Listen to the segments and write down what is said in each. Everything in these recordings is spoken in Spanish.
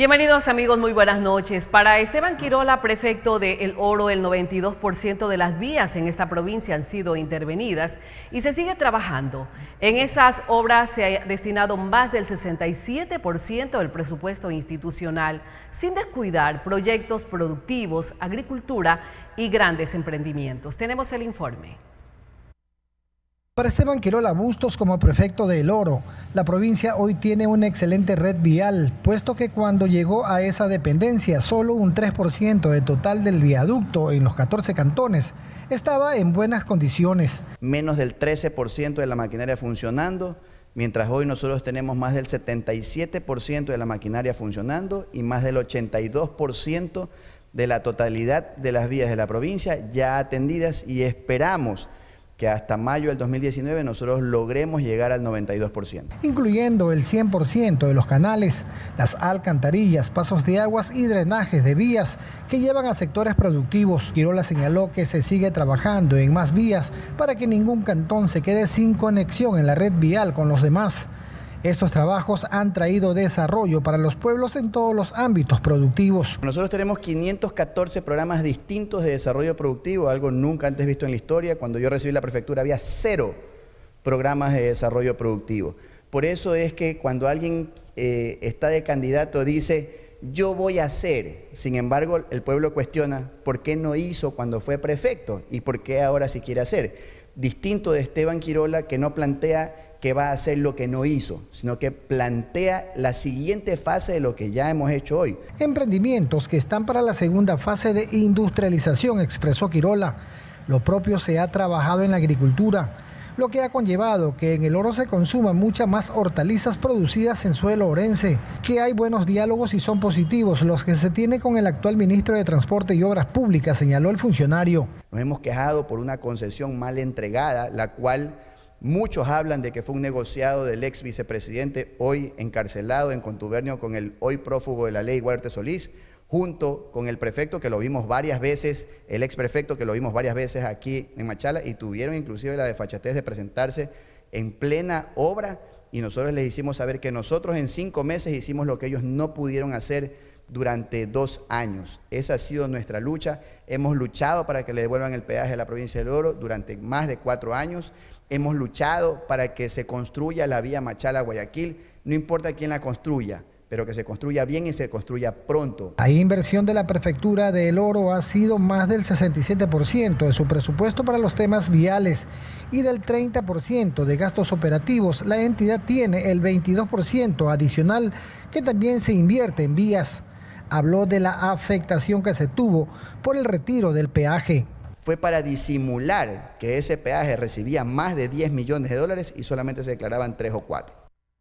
Bienvenidos amigos, muy buenas noches. Para Esteban Quirola, prefecto de El Oro, el 92% de las vías en esta provincia han sido intervenidas y se sigue trabajando. En esas obras se ha destinado más del 67% del presupuesto institucional, sin descuidar proyectos productivos, agricultura y grandes emprendimientos. Tenemos el informe. Para Esteban Quirola Bustos, como prefecto de El Oro, la provincia hoy tiene una excelente red vial, puesto que cuando llegó a esa dependencia, solo un 3% del total del viaducto en los 14 cantones estaba en buenas condiciones. Menos del 13% de la maquinaria funcionando, mientras hoy nosotros tenemos más del 77% de la maquinaria funcionando y más del 82% de la totalidad de las vías de la provincia ya atendidas, y esperamos que hasta mayo del 2019 nosotros logremos llegar al 92%. Incluyendo el 100% de los canales, las alcantarillas, pasos de aguas y drenajes de vías que llevan a sectores productivos. Quirola señaló que se sigue trabajando en más vías para que ningún cantón se quede sin conexión en la red vial con los demás. Estos trabajos han traído desarrollo para los pueblos en todos los ámbitos productivos. Nosotros tenemos 514 programas distintos de desarrollo productivo, algo nunca antes visto en la historia. Cuando yo recibí la prefectura había 0 programas de desarrollo productivo. Por eso es que cuando alguien está de candidato dice, yo voy a hacer, sin embargo el pueblo cuestiona por qué no hizo cuando fue prefecto y por qué ahora sí quiere hacer. Distinto de Esteban Quirola, que no plantea que va a hacer lo que no hizo, sino que plantea la siguiente fase de lo que ya hemos hecho hoy. Emprendimientos que están para la segunda fase de industrialización, expresó Quirola. Lo propio se ha trabajado en la agricultura, lo que ha conllevado que en El Oro se consuman muchas más hortalizas producidas en suelo orense, que hay buenos diálogos y son positivos los que se tiene con el actual ministro de Transporte y Obras Públicas, señaló el funcionario. Nos hemos quejado por una concesión mal entregada, la cual muchos hablan de que fue un negociado del ex vicepresidente, hoy encarcelado en contubernio con el hoy prófugo de la ley Huarte Solís, junto con el prefecto que lo vimos varias veces, el ex prefecto que lo vimos varias veces aquí en Machala, y tuvieron inclusive la desfachatez de presentarse en plena obra, y nosotros les hicimos saber que nosotros en 5 meses hicimos lo que ellos no pudieron hacer durante 2 años. Esa ha sido nuestra lucha. Hemos luchado para que le devuelvan el peaje a la provincia del Oro durante más de 4 años. Hemos luchado para que se construya la vía Machala-Guayaquil, no importa quién la construya, pero que se construya bien y se construya pronto. La inversión de la prefectura de El Oro ha sido más del 67% de su presupuesto para los temas viales, y del 30% de gastos operativos, la entidad tiene el 22% adicional que también se invierte en vías. Habló de la afectación que se tuvo por el retiro del peaje. Fue para disimular que ese peaje recibía más de 10 millones de dólares y solamente se declaraban 3 o 4.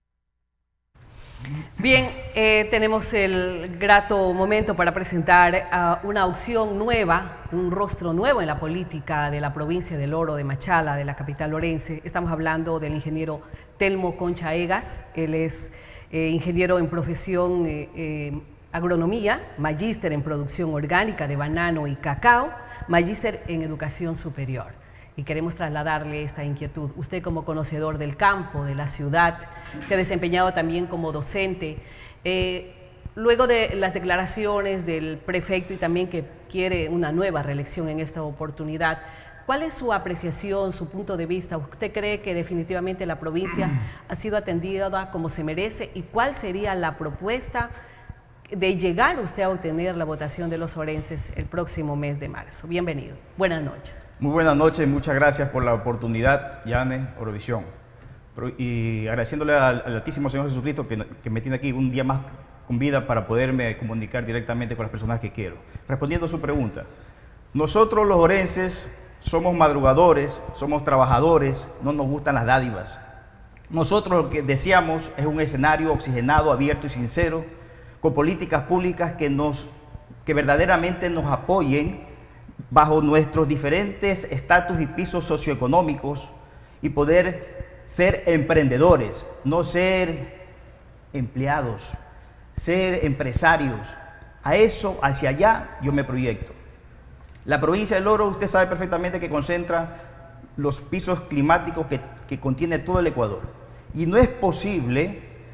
Bien, tenemos el grato momento para presentar una opción nueva, un rostro nuevo en la política de la provincia del Oro, de Machala, de la capital orense. Estamos hablando del ingeniero Telmo Concha Egas. Él es ingeniero en profesión agronomía, magíster en producción orgánica de banano y cacao, magíster en educación superior. Y queremos trasladarle esta inquietud. Usted, como conocedor del campo, de la ciudad, se ha desempeñado también como docente. Luego de las declaraciones del prefecto y también que quiere una nueva reelección en esta oportunidad, ¿cuál es su apreciación, su punto de vista? ¿Usted cree que definitivamente la provincia ha sido atendida como se merece? ¿Y cuál sería la propuesta de llegar usted a obtener la votación de los orenses el próximo mes de marzo? Bienvenido. Buenas noches. Muy buenas noches y muchas gracias por la oportunidad, Yane, Orovisión. Y agradeciéndole al Altísimo Señor Jesucristo que me tiene aquí un día más con vida para poderme comunicar directamente con las personas que quiero. Respondiendo a su pregunta, nosotros los orenses somos madrugadores, somos trabajadores, no nos gustan las dádivas. Nosotros lo que deseamos es un escenario oxigenado, abierto y sincero, con políticas públicas que verdaderamente nos apoyen bajo nuestros diferentes estatus y pisos socioeconómicos, y poder ser emprendedores, no ser empleados, ser empresarios. A eso, hacia allá, yo me proyecto. La provincia del Oro, usted sabe perfectamente que concentra los pisos climáticos que contiene todo el Ecuador. Y no es posible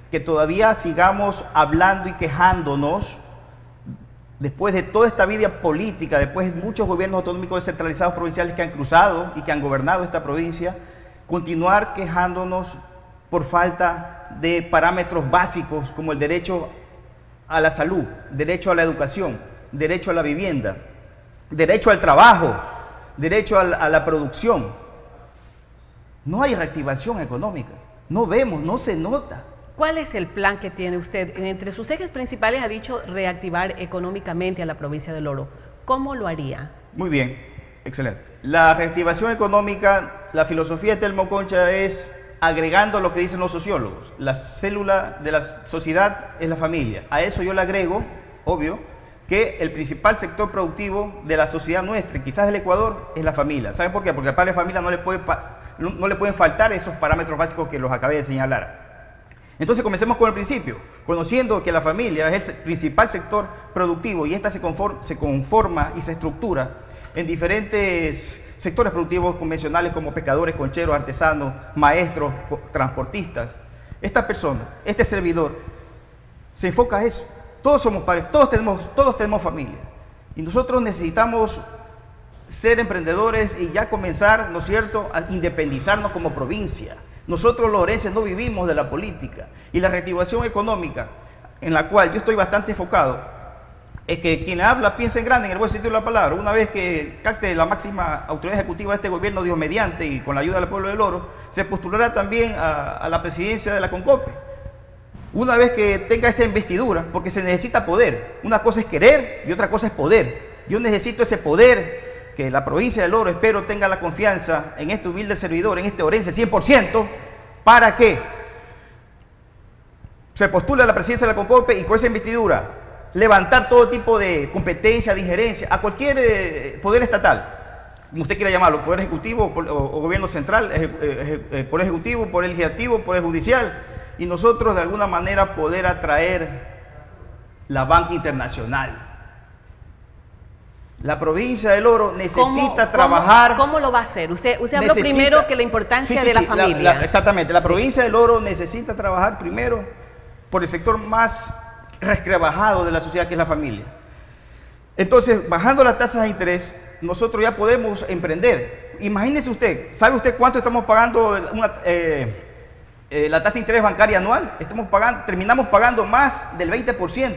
que todavía sigamos hablando y quejándonos después de toda esta vida política, después de muchos gobiernos autonómicos descentralizados provinciales que han cruzado y que han gobernado esta provincia, continuar quejándonos por falta de parámetros básicos como el derecho a la salud, derecho a la educación, derecho a la vivienda, derecho al trabajo, derecho a la producción. No hay reactivación económica, no vemos, no se nota. ¿Cuál es el plan que tiene usted? Entre sus ejes principales ha dicho reactivar económicamente a la provincia del Oro. ¿Cómo lo haría? Muy bien, excelente. La reactivación económica, la filosofía de Telmo Concha es agregando lo que dicen los sociólogos. La célula de la sociedad es la familia. A eso yo le agrego, obvio, que el principal sector productivo de la sociedad nuestra, y quizás del Ecuador, es la familia. ¿Saben por qué? Porque al padre de familia no le pueden faltar esos parámetros básicos que los acabé de señalar. Entonces comencemos con el principio, conociendo que la familia es el principal sector productivo y esta se conforma y se estructura en diferentes sectores productivos convencionales como pescadores, concheros, artesanos, maestros, transportistas. Esta persona, este servidor, se enfoca a eso. Todos somos padres, todos tenemos familia. Y nosotros necesitamos ser emprendedores y ya comenzar, ¿no es cierto?, a independizarnos como provincia. Nosotros los orenses no vivimos de la política. Y la reactivación económica, en la cual yo estoy bastante enfocado, es que quien habla piensa en grande, en el buen sentido de la palabra. Una vez que capte la máxima autoridad ejecutiva de este gobierno, Dios mediante, y con la ayuda del pueblo del Oro, se postulará también a la presidencia de la CONCOPE. Una vez que tenga esa investidura, porque se necesita poder. Una cosa es querer y otra cosa es poder. Yo necesito ese poder, que la provincia del Oro, espero, tenga la confianza en este humilde servidor, en este orense 100%, para que se postule a la presidencia de la CONCOPE y con esa investidura levantar todo tipo de competencia, de injerencia a cualquier poder estatal, como usted quiera llamarlo, poder ejecutivo o gobierno central, poder ejecutivo, poder legislativo, poder judicial, y nosotros de alguna manera poder atraer la banca internacional. La provincia del Oro necesita trabajar. ¿Cómo lo va a hacer? Usted habló primero que la importancia de la familia. Exactamente. La provincia del Oro necesita trabajar primero por el sector más resquebrajado de la sociedad, que es la familia. Entonces, bajando las tasas de interés, nosotros ya podemos emprender. Imagínese usted, ¿sabe usted cuánto estamos pagando la tasa de interés bancaria anual? Terminamos pagando más del 20%.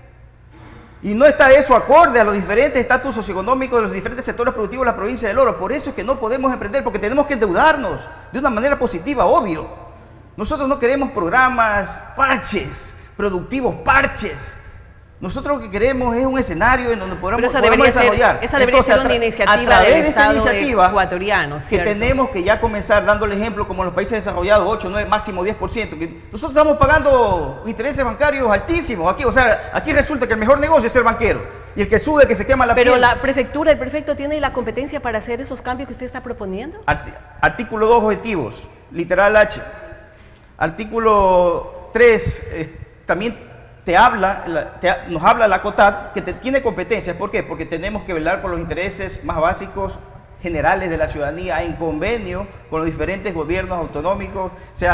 Y no está eso acorde a los diferentes estatus socioeconómicos de los diferentes sectores productivos de la provincia del Oro. Por eso es que no podemos emprender, porque tenemos que endeudarnos de una manera positiva, obvio. Nosotros no queremos programas parches, productivos parches. Nosotros lo que queremos es un escenario en donde podamos desarrollar. Esa debería ser una iniciativa del Estado ecuatoriano, ¿cierto? Que tenemos que ya comenzar dando el ejemplo como en los países desarrollados, 8, 9, máximo 10%. Que nosotros estamos pagando intereses bancarios altísimos aquí. O sea, aquí resulta que el mejor negocio es ser banquero. Y el que sube, el que se quema la piel. Pero la prefectura, el prefecto tiene la competencia para hacer esos cambios que usted está proponiendo. Artículo 2, objetivos, literal H. Artículo 3, también nos habla la COTAD que tiene competencias. ¿Por qué? Porque tenemos que velar por los intereses más básicos generales de la ciudadanía en convenio con los diferentes gobiernos autonómicos.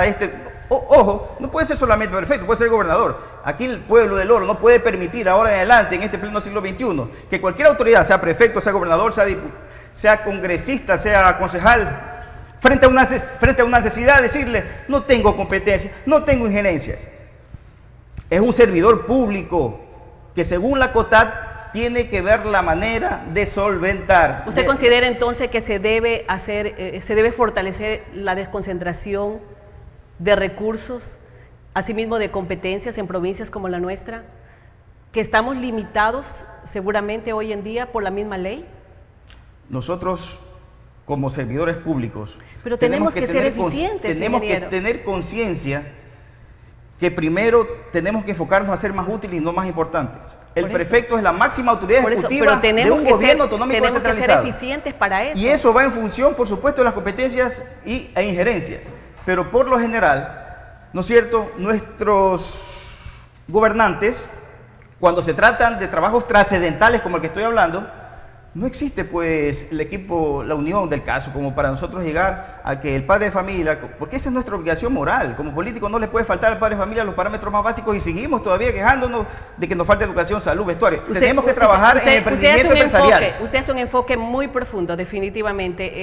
Ojo, no puede ser solamente prefecto, puede ser el gobernador. Aquí el pueblo del Oro no puede permitir ahora en adelante, en este pleno siglo XXI, que cualquier autoridad, sea prefecto, sea gobernador, sea congresista, sea concejal, frente a una necesidad, decirle, no tengo competencia, no tengo injerencias. Es un servidor público que según la COTAD tiene que ver la manera de solventar. ¿Usted considera entonces que se debe fortalecer la desconcentración de recursos, asimismo de competencias en provincias como la nuestra, que estamos limitados seguramente hoy en día por la misma ley? Nosotros como servidores públicos tenemos que ser eficientes, tenemos que tener conciencia que primero tenemos que enfocarnos a ser más útiles y no más importantes. El prefecto es la máxima autoridad ejecutiva de un gobierno autonómico descentralizado. Tenemos que ser eficientes para eso. Y eso va en función, por supuesto, de las competencias e injerencias. Pero por lo general, ¿no es cierto?, nuestros gobernantes, cuando se tratan de trabajos trascendentales como el que estoy hablando, no existe pues el equipo, la unión del caso, como para nosotros llegar a que el padre de familia, porque esa es nuestra obligación moral, como político no le puede faltar al padre de familia los parámetros más básicos y seguimos todavía quejándonos de que nos falta educación, salud, vestuario. Tenemos que trabajar en el emprendimiento empresarial. Usted hace un enfoque muy profundo, definitivamente,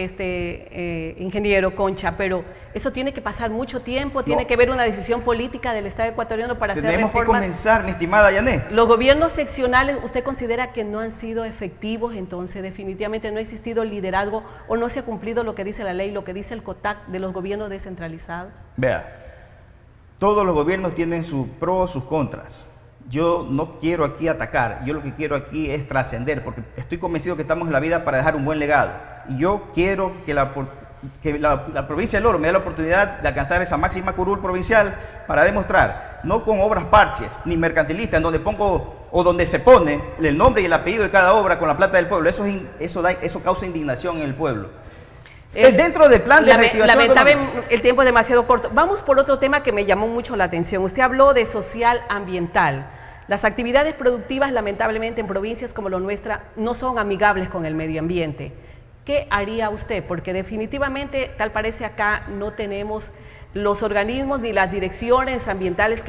ingeniero Concha, pero eso tiene que pasar mucho tiempo, tiene que haber una decisión política del Estado ecuatoriano para hacer reformas. Tenemos que comenzar, mi estimada Yané. Los gobiernos seccionales, ¿usted considera que no han sido efectivos? Entonces, definitivamente no ha existido liderazgo o no se ha cumplido lo que dice la ley, lo que dice el COTAC de los gobiernos descentralizados. Vea, todos los gobiernos tienen sus pros, sus contras. Yo no quiero aquí atacar, yo lo que quiero aquí es trascender, porque estoy convencido que estamos en la vida para dejar un buen legado. Y yo quiero que la provincia del Oro me dé la oportunidad de alcanzar esa máxima curul provincial para demostrar, no con obras parches ni mercantilistas, en donde pongo o donde se pone el nombre y el apellido de cada obra con la plata del pueblo. Eso causa indignación en el pueblo. Dentro del plan de reactivación económica. El tiempo es demasiado corto. Vamos por otro tema que me llamó mucho la atención. Usted habló de social ambiental. Las actividades productivas, lamentablemente, en provincias como la nuestra, no son amigables con el medio ambiente. ¿Qué haría usted? Porque definitivamente, tal parece acá, no tenemos los organismos ni las direcciones ambientales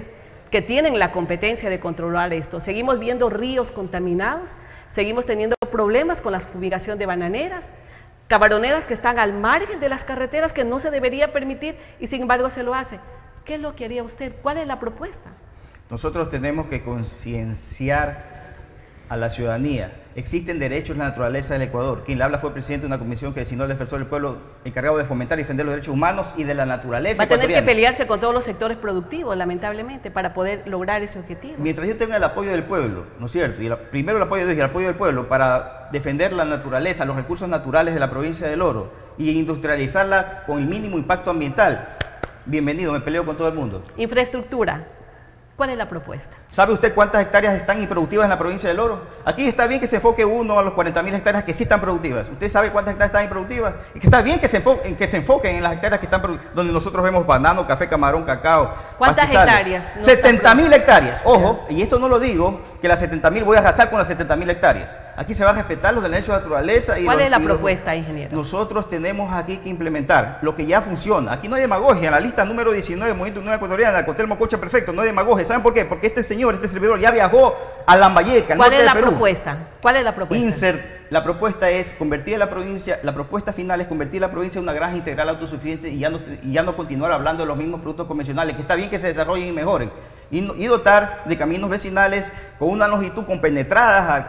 que tienen la competencia de controlar esto. Seguimos viendo ríos contaminados, seguimos teniendo problemas con la fumigación de bananeras, camaroneras que están al margen de las carreteras que no se debería permitir y sin embargo se lo hace. ¿Qué es lo que haría usted? ¿Cuál es la propuesta? Nosotros tenemos que concienciar a la ciudadanía. Existen derechos en la naturaleza del Ecuador. Quien le habla fue presidente de una comisión que designó el defensor del pueblo encargado de fomentar y defender los derechos humanos y de la naturaleza ecuatoriana. Va a tener que pelearse con todos los sectores productivos, lamentablemente, para poder lograr ese objetivo. Mientras yo tenga el apoyo del pueblo, ¿no es cierto? Y primero el apoyo de Dios y el apoyo del pueblo para defender la naturaleza, los recursos naturales de la provincia del Oro y industrializarla con el mínimo impacto ambiental. Bienvenido, me peleo con todo el mundo. Infraestructura. ¿Cuál es la propuesta? ¿Sabe usted cuántas hectáreas están improductivas en la provincia del Oro? Aquí está bien que se enfoque uno a los 40.000 hectáreas que sí están productivas. ¿Usted sabe cuántas hectáreas están improductivas? Y que está bien que se enfoquen en las hectáreas que están productivas, donde nosotros vemos banano, café, camarón, cacao. ¿Cuántas hectáreas? No 70.000 hectáreas. Ojo, y esto no lo digo, que las 70.000 voy a arrasar con las 70.000 hectáreas. Aquí se va a respetar los derechos de naturaleza. ¿Cuál es la propuesta, ingeniero? Nosotros tenemos aquí que implementar lo que ya funciona. Aquí no hay demagogia. En la lista número 19 del Movimiento Unión Ecuatoriana, con Telmo Cocha Perfecto, no hay demagogia. ¿Saben por qué? Porque este servidor ya viajó a Lambayeque, al norte de Perú. ¿Cuál es la propuesta? La propuesta es convertir la provincia, la propuesta final es convertir la provincia en una granja integral autosuficiente y ya no continuar hablando de los mismos productos convencionales, que está bien que se desarrollen y mejoren, y dotar de caminos vecinales con una longitud compenetradas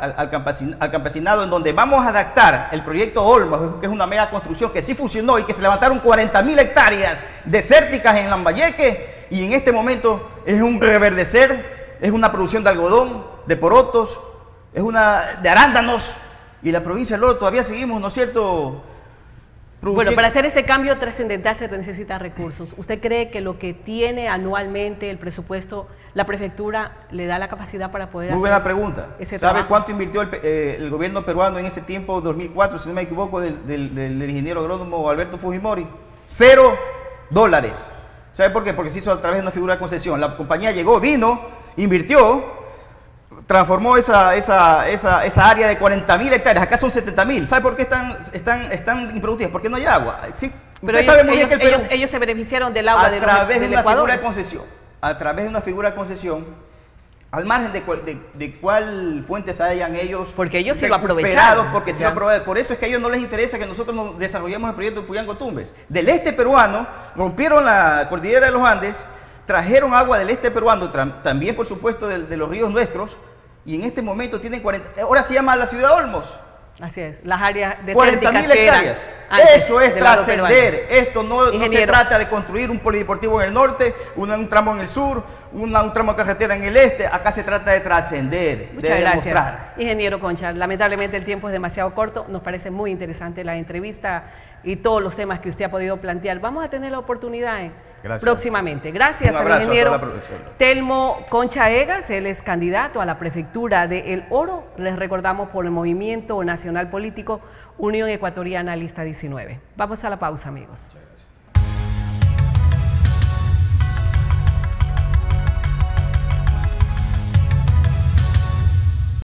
al campesinado, en donde vamos a adaptar el proyecto Olmos, que es una mega construcción que sí funcionó y que se levantaron 40.000 hectáreas desérticas en Lambayeque, y en este momento es un reverdecer, es una producción de algodón, de porotos, de arándanos. Y la provincia del Oro todavía seguimos, ¿no es cierto? Bueno, para hacer ese cambio trascendental se necesita recursos. ¿Usted cree que lo que tiene anualmente el presupuesto, la prefectura le da la capacidad para poder hacer? Muy buena pregunta. ¿Sabe cuánto invirtió el gobierno peruano en ese tiempo, 2004, si no me equivoco, del ingeniero agrónomo Alberto Fujimori? $0. ¿Sabe por qué? Porque se hizo a través de una figura de concesión. La compañía llegó, vino, invirtió, transformó esa área de 40.000 hectáreas, acá son 70.000. ¿Sabe por qué están improductivas? Porque no hay agua. Sí, pero ellos se beneficiaron del agua del Ecuador. A través de una figura de concesión, al margen de cuál fuentes hayan ellos. Porque ellos sí lo aprovecharon. Porque sí lo aprovecharon. Por eso es que a ellos no les interesa que nosotros nos desarrollemos el proyecto de Puyango-Tumbes. Del este peruano, rompieron la cordillera de los Andes, trajeron agua del este peruano, también por supuesto de los ríos nuestros, y en este momento tienen 40, ahora se llama la ciudad Olmos. Así es, las áreas desérticas 40.000 hectáreas. Eso es trascender. Esto no se trata de construir un polideportivo en el norte, un tramo en el sur, un tramo de carretera en el este. Acá se trata de trascender. Muchas gracias, ingeniero Concha. Lamentablemente el tiempo es demasiado corto. Nos parece muy interesante la entrevista y todos los temas que usted ha podido plantear. Vamos a tener la oportunidad próximamente. Gracias al ingeniero Telmo Concha Egas. Él es candidato a la prefectura de El Oro. Les recordamos por el Movimiento Nacional Político Unión Ecuatoriana Lista 19. Vamos a la pausa, amigos.